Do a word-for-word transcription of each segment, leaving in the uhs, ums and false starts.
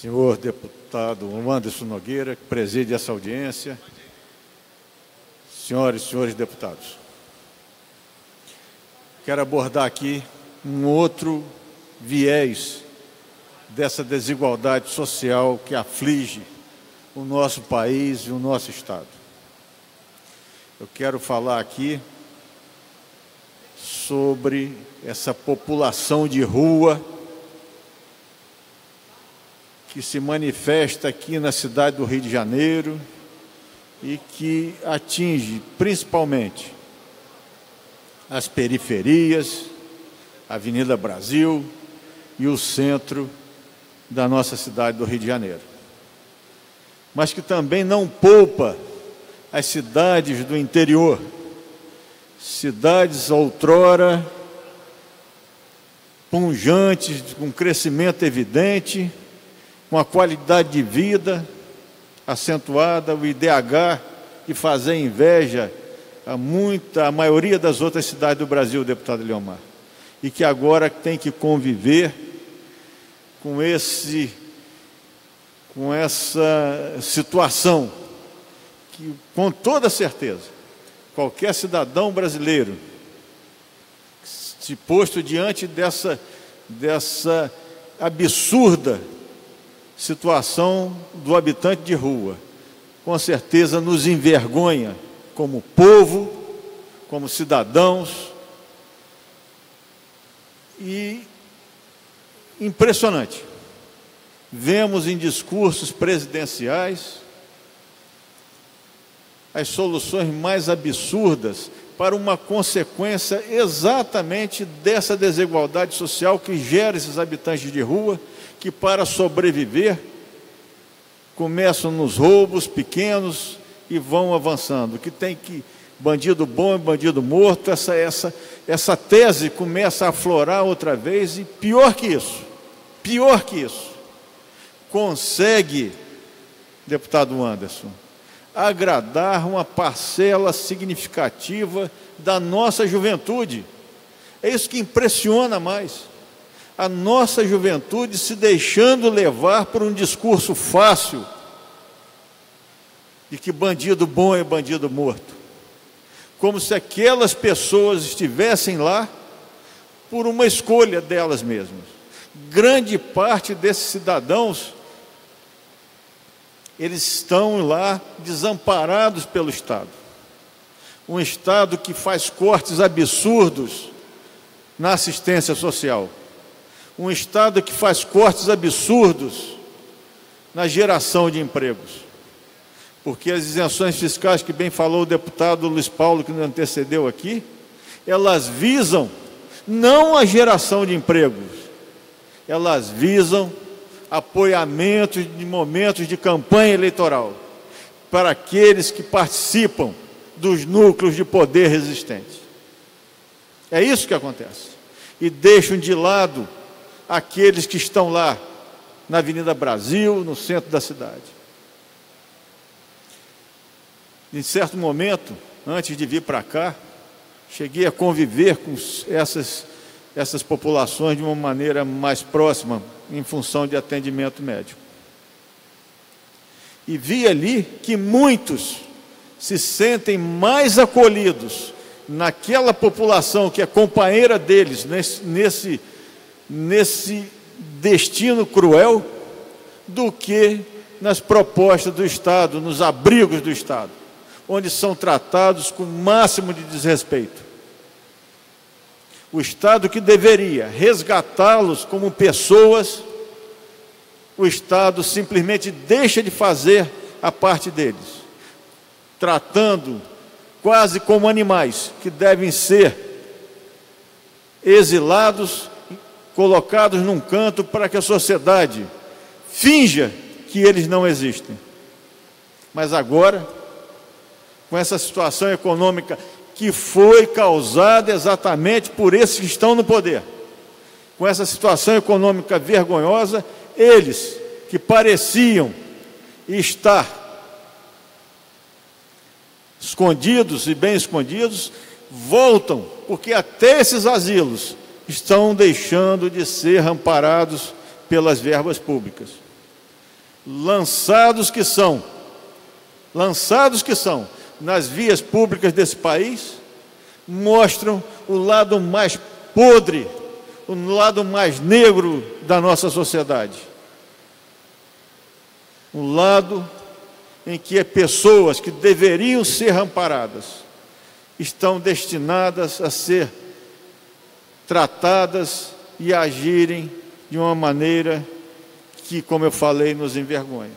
Senhor deputado Anderson Nogueira, que preside essa audiência, senhoras e senhores deputados, quero abordar aqui um outro viés dessa desigualdade social que aflige o nosso país e o nosso Estado. Eu quero falar aqui sobre essa população de rua que se manifesta aqui na cidade do Rio de Janeiro e que atinge principalmente as periferias, a Avenida Brasil e o centro da nossa cidade do Rio de Janeiro. Mas que também não poupa as cidades do interior, cidades outrora pujantes, com crescimento evidente, com a qualidade de vida acentuada, o I D H que fazer inveja a muita, a maioria das outras cidades do Brasil, deputado Eliomar, e que agora tem que conviver com esse, com essa situação que, com toda certeza, qualquer cidadão brasileiro, se posto diante dessa, dessa absurda situação do habitante de rua, com certeza nos envergonha como povo, como cidadãos, e impressionante. Vemos em discursos presidenciais as soluções mais absurdas para uma consequência exatamente dessa desigualdade social que gera esses habitantes de rua, que para sobreviver começam nos roubos pequenos e vão avançando, que tem que bandido bom e bandido morto. Essa, essa, essa tese começa a aflorar outra vez e pior que isso, pior que isso, consegue, deputado Anderson, agradar uma parcela significativa da nossa juventude. É isso que impressiona mais. A nossa juventude se deixando levar por um discurso fácil de que bandido bom é bandido morto, como se aquelas pessoas estivessem lá por uma escolha delas mesmas. Grande parte desses cidadãos, eles estão lá desamparados pelo Estado. Um Estado que faz cortes absurdos na assistência social. Um Estado que faz cortes absurdos na geração de empregos. Porque as isenções fiscais, que bem falou o deputado Luiz Paulo, que nos antecedeu aqui, elas visam não a geração de empregos, elas visam apoiamentos de momentos de campanha eleitoral para aqueles que participam dos núcleos de poder existentes. É isso que acontece. E deixam de lado aqueles que estão lá na Avenida Brasil, no centro da cidade. Em certo momento, antes de vir para cá, cheguei a conviver com essas, essas populações de uma maneira mais próxima, em função de atendimento médico. E vi ali que muitos se sentem mais acolhidos naquela população que é companheira deles, nesse, nesse, nesse destino cruel, do que nas propostas do Estado, nos abrigos do Estado, onde são tratados com o máximo de desrespeito. O Estado que deveria resgatá-los como pessoas, o Estado simplesmente deixa de fazer a parte deles, tratando quase como animais que devem ser exilados, colocados num canto para que a sociedade finja que eles não existem. Mas agora, com essa situação econômica que foi causada exatamente por esses que estão no poder, com essa situação econômica vergonhosa, eles que pareciam estar escondidos e bem escondidos, voltam, porque até esses asilos estão deixando de ser amparados pelas verbas públicas. lançados que são, lançados que são nas vias públicas desse país, mostram o lado mais podre, o lado mais negro da nossa sociedade. Um lado em que pessoas que deveriam ser amparadas estão destinadas a ser tratadas e agirem de uma maneira que, como eu falei, nos envergonha.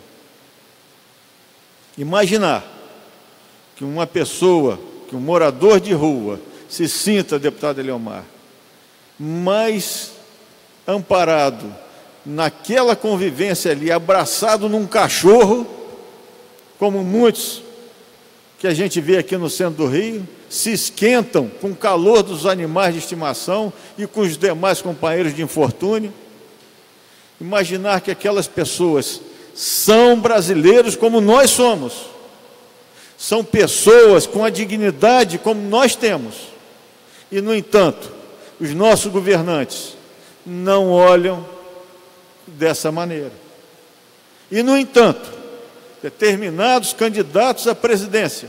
Imaginar que uma pessoa, que um morador de rua, se sinta, deputado Eliomar, mais amparado naquela convivência ali, abraçado num cachorro, como muitos que a gente vê aqui no centro do Rio, se esquentam com o calor dos animais de estimação e com os demais companheiros de infortúnio. Imaginar que aquelas pessoas são brasileiros como nós somos, são pessoas com a dignidade como nós temos, e, no entanto, os nossos governantes não olham dessa maneira. E, no entanto, determinados candidatos à presidência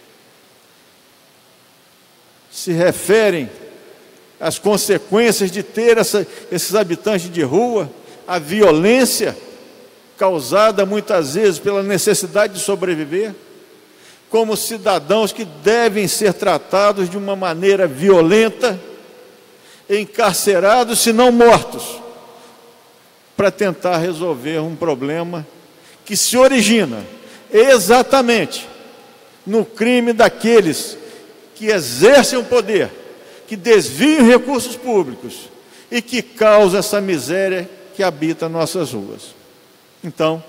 se referem às consequências de ter essa, esses habitantes de rua, a violência causada muitas vezes pela necessidade de sobreviver, como cidadãos que devem ser tratados de uma maneira violenta, encarcerados, se não mortos, para tentar resolver um problema que se origina exatamente no crime daqueles que exercem o poder, que desviam recursos públicos e que causam essa miséria que habita nossas ruas. Então,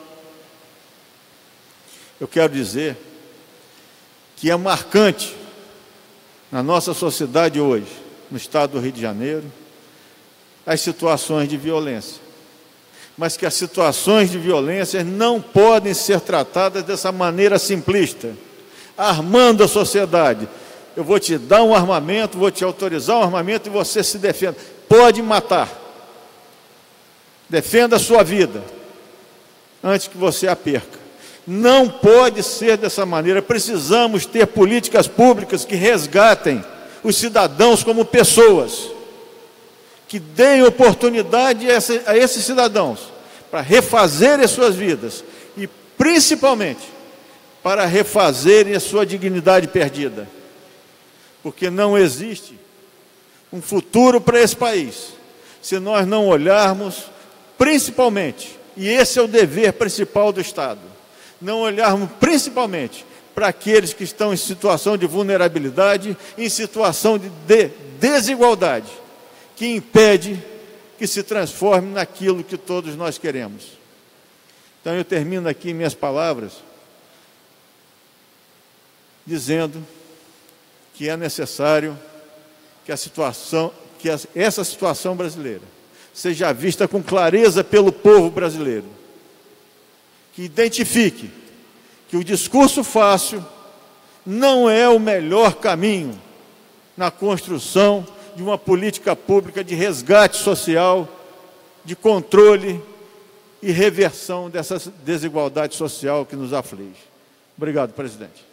eu quero dizer que é marcante na nossa sociedade hoje, no estado do Rio de Janeiro, as situações de violência. Mas que as situações de violência não podem ser tratadas dessa maneira simplista, armando a sociedade. Eu vou te dar um armamento, vou te autorizar um armamento e você se defenda. Pode matar. Defenda a sua vida antes que você a perca. Não pode ser dessa maneira. Precisamos ter políticas públicas que resgatem os cidadãos como pessoas, que deem oportunidade a, essa, a esses cidadãos para refazerem as suas vidas e, principalmente, para refazerem a sua dignidade perdida. Porque não existe um futuro para esse país se nós não olharmos, principalmente, e esse é o dever principal do Estado, não olharmos principalmente para aqueles que estão em situação de vulnerabilidade, em situação de, de desigualdade, que impede que se transforme naquilo que todos nós queremos. Então eu termino aqui minhas palavras dizendo que é necessário que a situação, que essa situação brasileira seja vista com clareza pelo povo brasileiro, que identifique que o discurso fácil não é o melhor caminho na construção de uma política pública de resgate social, de controle e reversão dessa desigualdade social que nos aflige. Obrigado, presidente.